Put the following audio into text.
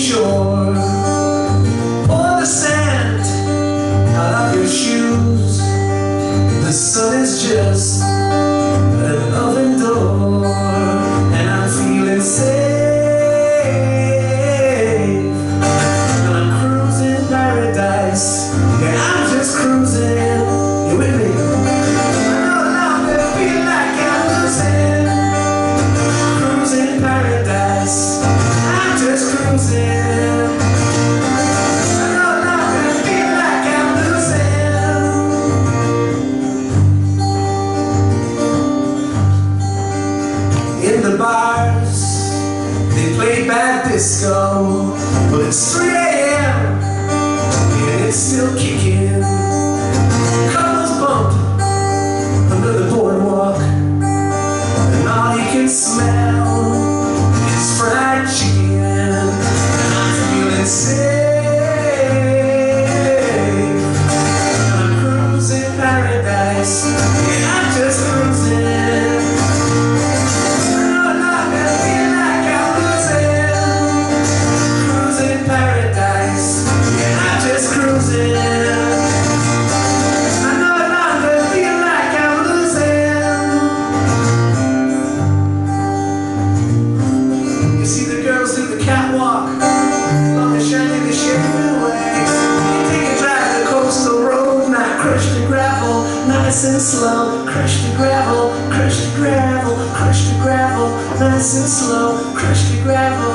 shore. Pour the sand out of your shoes. The sun is just an oven door, and I'm feeling safe. And I'm cruising paradise. Yeah, I'm just cruising. You with me? I no longer feel like I'm losing. Cruising paradise. I'm just cruising. I no longer feel like I'm losing. In the bars, they play bad disco, but it's 3 a.m. and it's still kicking. Couples bump under the boardwalk, and all you can smell is fried chicken. And I'm feeling safe. And I'm cruising paradise. Yeah, I'm just cruising. I no longer feel like I'm losing. Cruising paradise. Yeah, I'm just cruising. I no longer feel like I'm losing. You see the girls do the catwalk, long and shiny the shaving waves. You take a drive the coastal road, not crush the gravel, nice and slow. Crush the gravel, crush the gravel, crush the gravel, nice and slow. Crush the gravel.